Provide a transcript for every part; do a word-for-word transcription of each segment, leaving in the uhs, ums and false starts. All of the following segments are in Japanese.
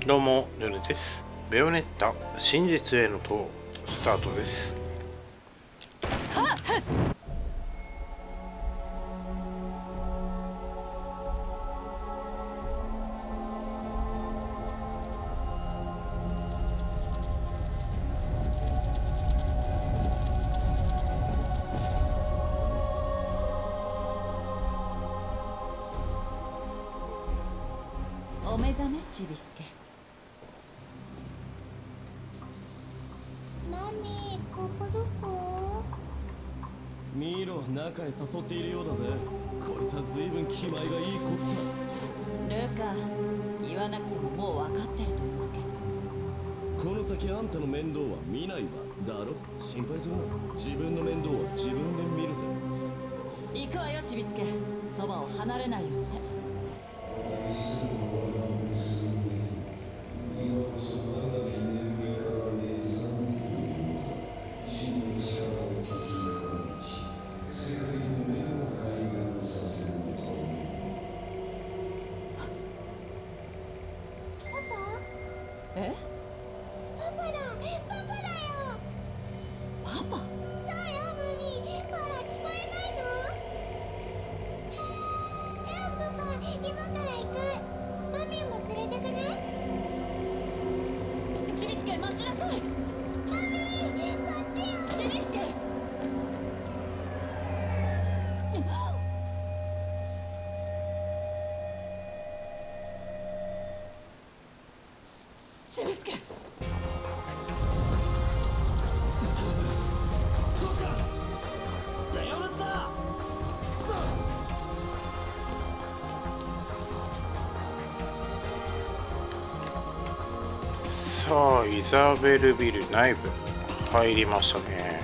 どうも、ヌルです。ベヨネッタ真実への塔スタートです。 お目覚め、ちびすけ。 マミー、ここどこ？ 見ろ、中へ誘っているようだぜ。こいつは随分気前がいい子だ。 ルカ、言わなくてももう分かってると思うけど。 この先あんたの面倒は見ないわ。だろ？心配するな。自分の面倒は自分で見るぜ。 行くわよ、ちびすけ。そばを離れないようにね。え？ パパだ、パパだよ。 パパ？ そうよ、マミー。ほら、聞こえないの？ねえ、パパ、今から行く。マミーも連れてくね。 ちびすけ、待ちなさい。 マミー、こっちよ。 ちびすけ。ちびすけ。 さあ、イザベルビル内部入りましたね。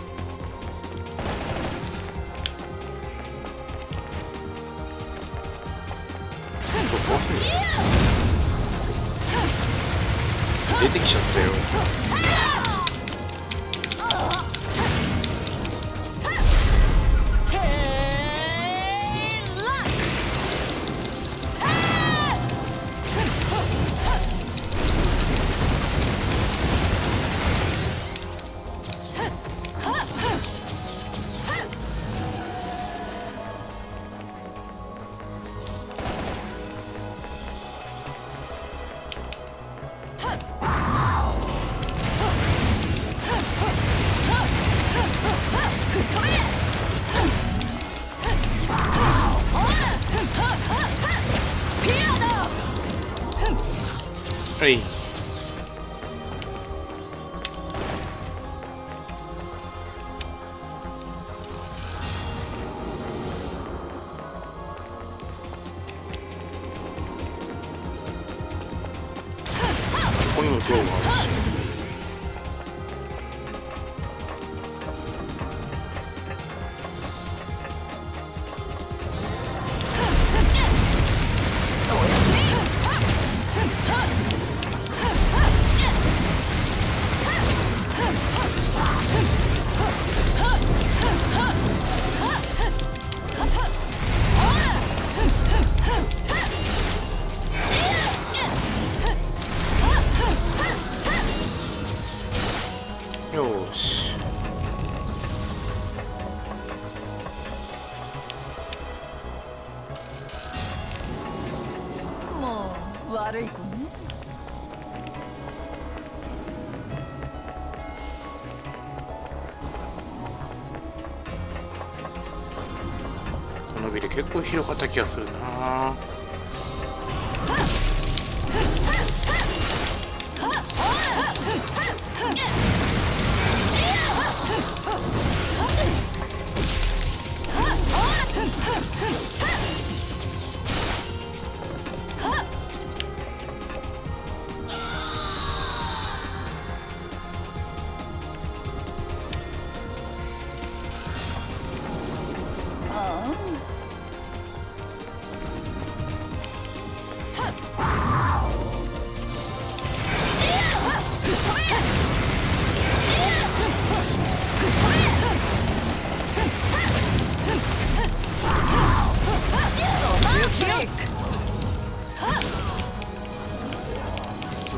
出てきちゃったよ。はい。ここにも像があるし。よーし。 もう悪い子ね。 このビル結構広かった気がするな。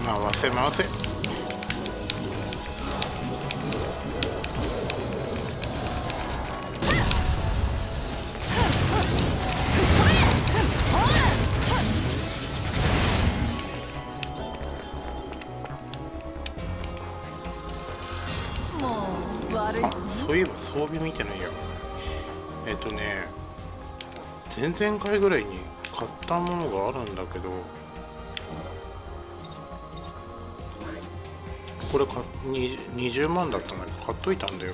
回せ回せ。 もう悪いあ、そういえば装備見てないや。えっとね前々回ぐらいに買ったものがあるんだけど、これかににじゅうまんだったんだけど買っといたんだよ。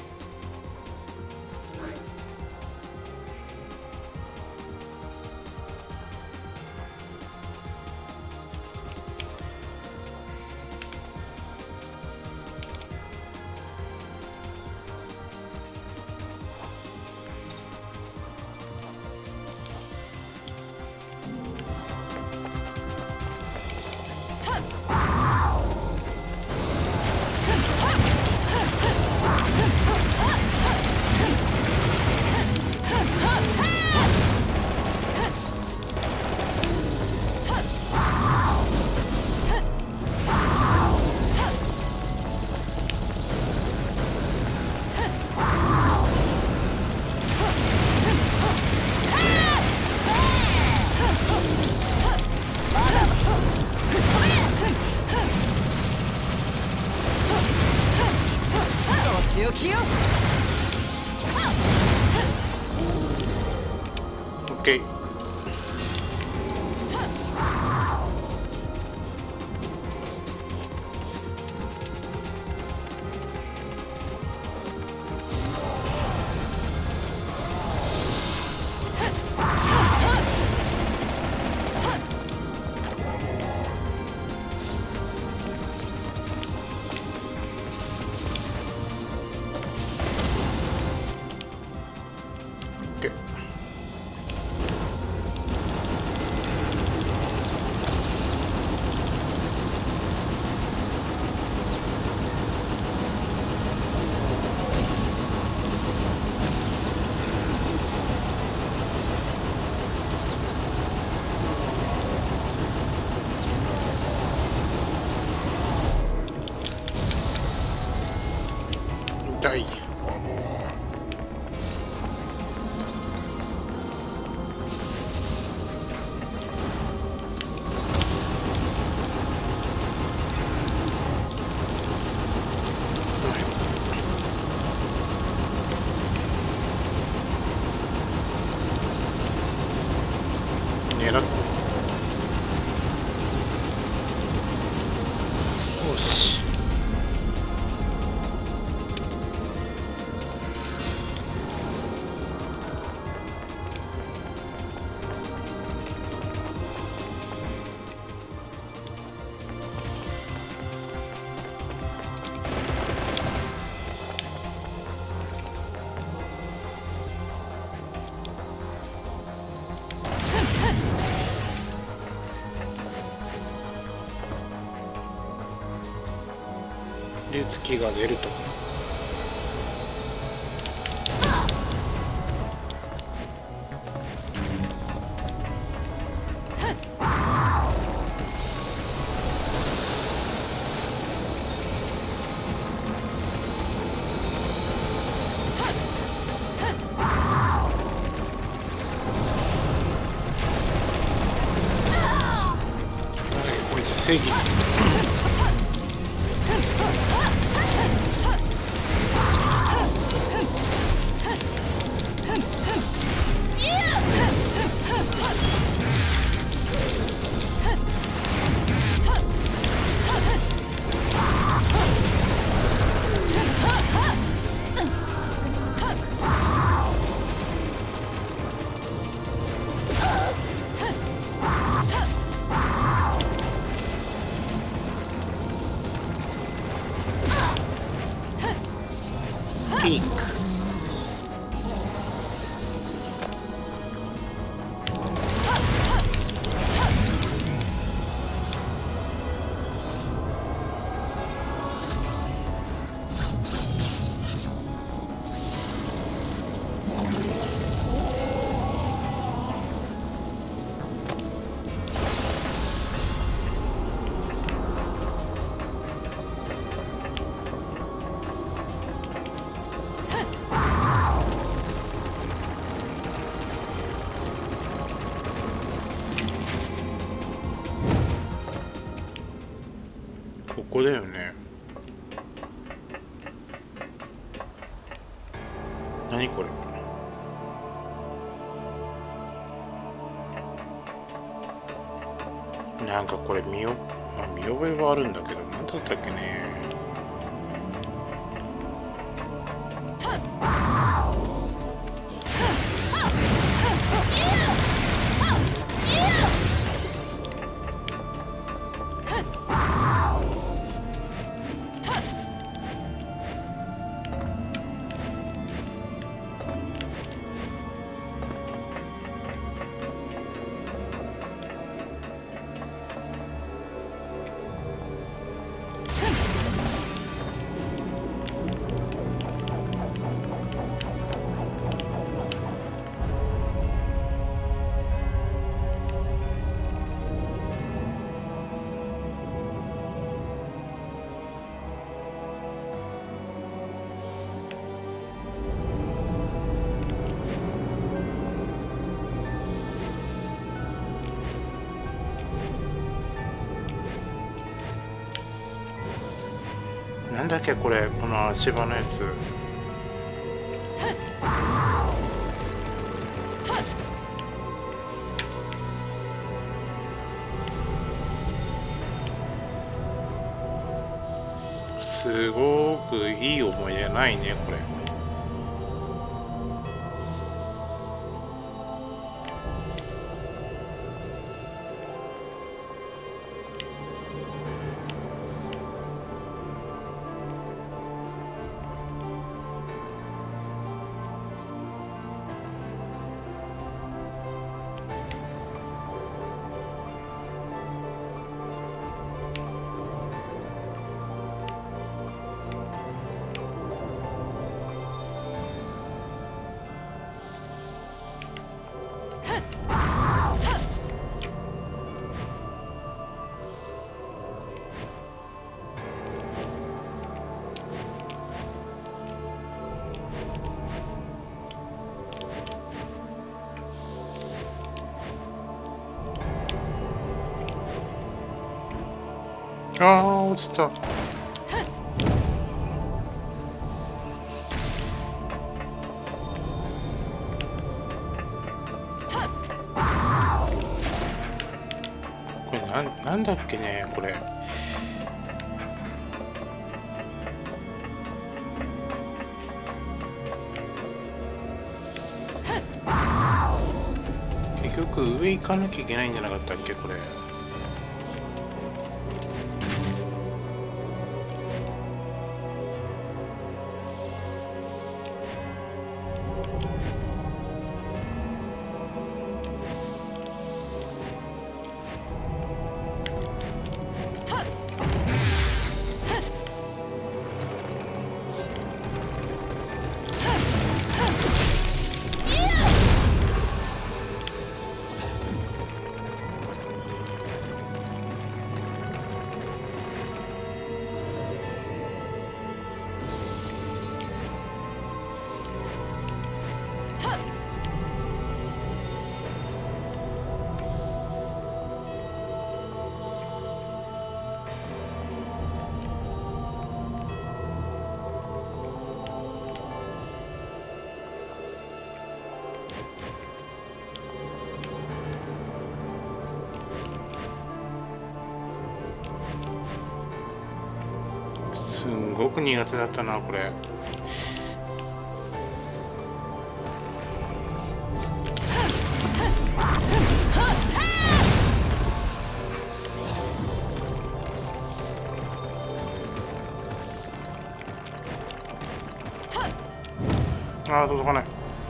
よきよ。 オッケー。痛い。狙っよし。で月が出ると。こいつ正義。 ここだよね。何これ。なんかこれ見よ、まあ、見覚えはあるんだけど、何だったっけね。なんだっけこれ、この足場のやつ。すごくいい思い出ないねこれ。あー落ちた。これなん、なんだっけねこれ。結局上行かなきゃいけないんじゃなかったっけこれ。すんごく苦手だったなこれ。あー届かない。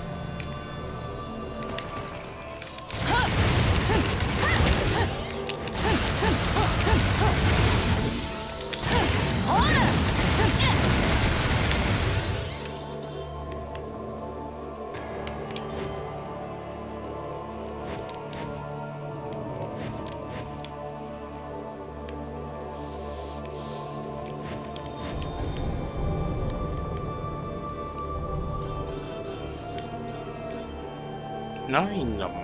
ないんだもん。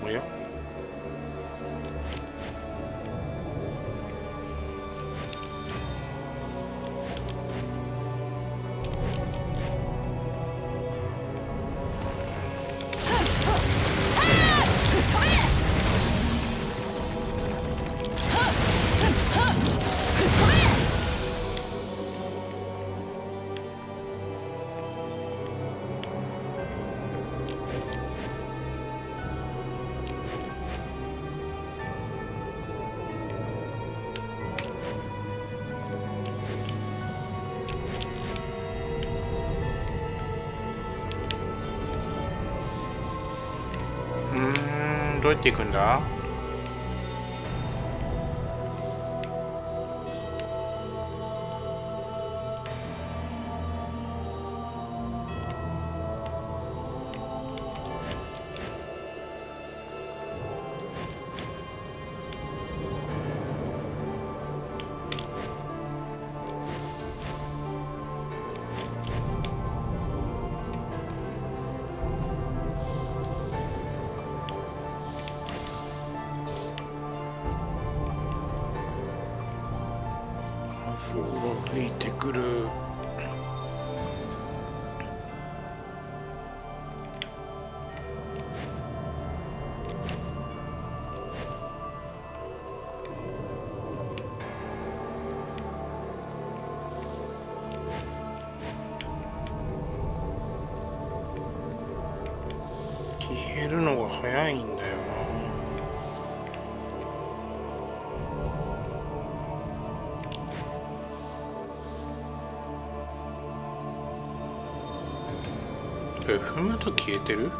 おや、うーん、どうやって行くんだ。風が吹いてくる。消えるのが早いんだよな。え、踏むと消えてる？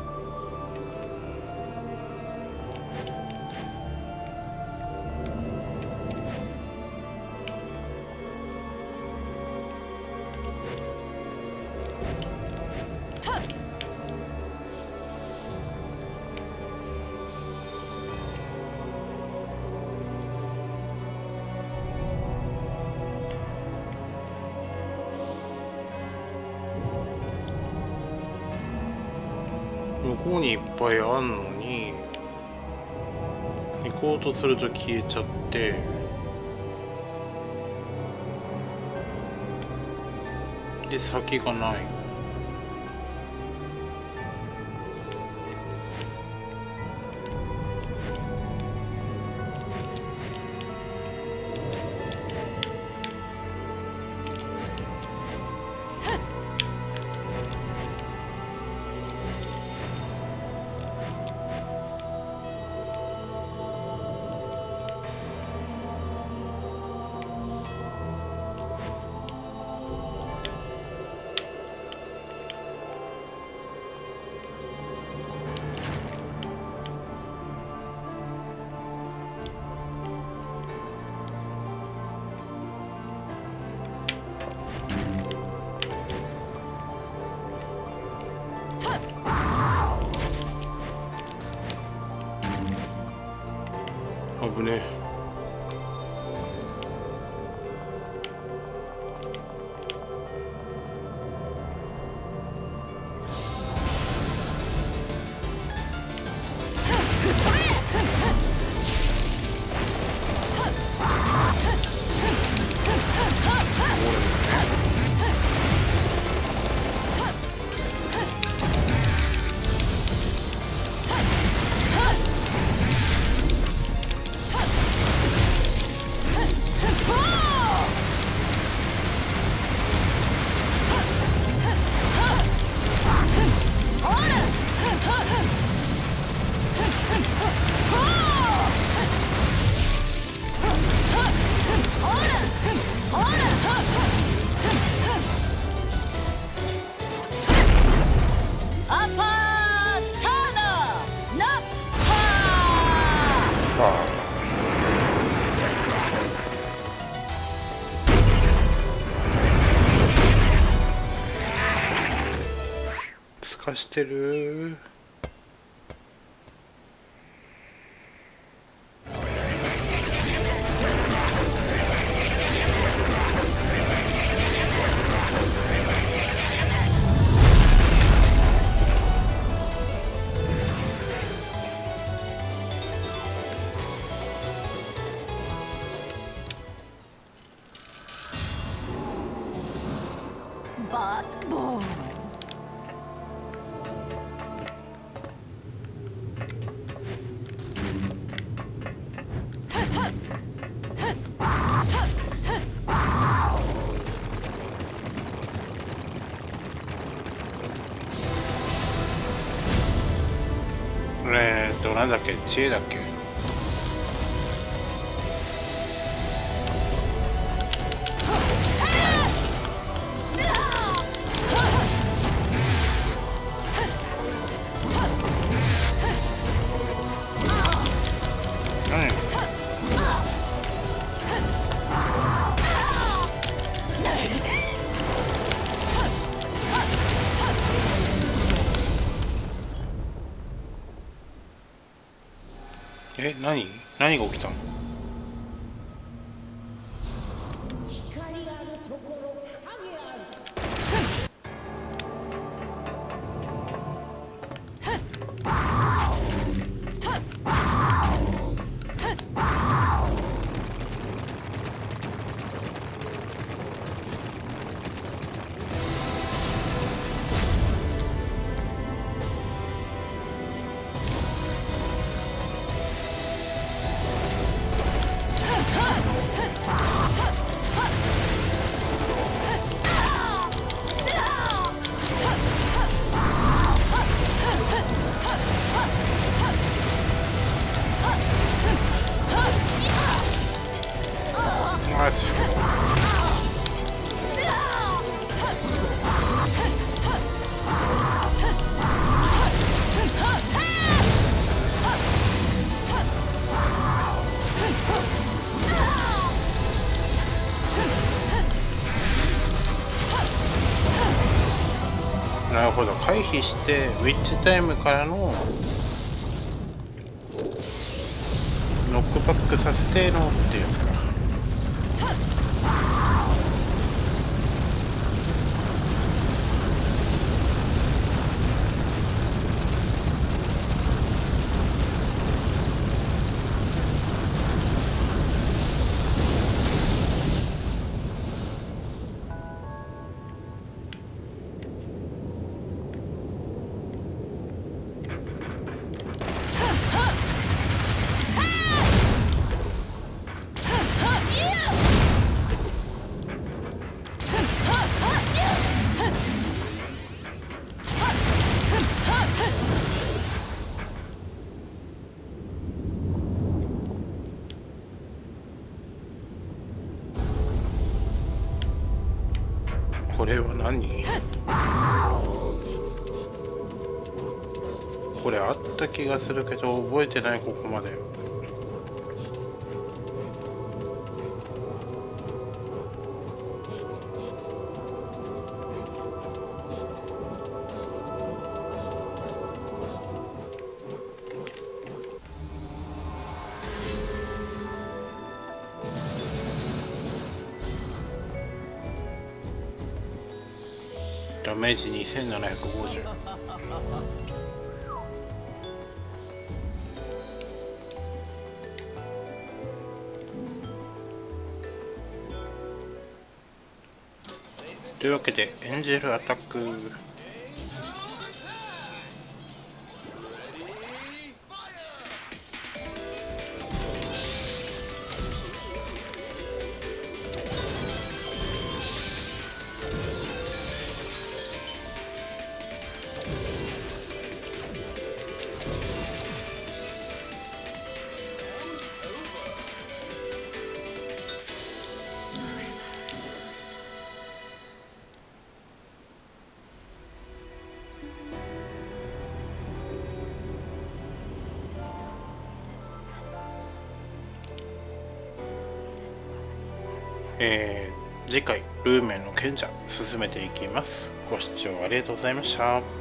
向こうにいっぱいあんのに行こうとすると消えちゃって、で先がない。危ねえ。すかしてる。 となんだっけ、知恵だっけ。え、何何が起きたの？ 光あるところ影ある。 マジ。なるほど、回避してウィッチタイムからのノックバックさせてのっていうやつか。これは何？これあった気がするけど覚えてない、ここまで。ダメージにせんななひゃくごじゅう。というわけでエンジェルアタック。えー、次回ルーメンの賢者進めていきます。ご視聴ありがとうございました。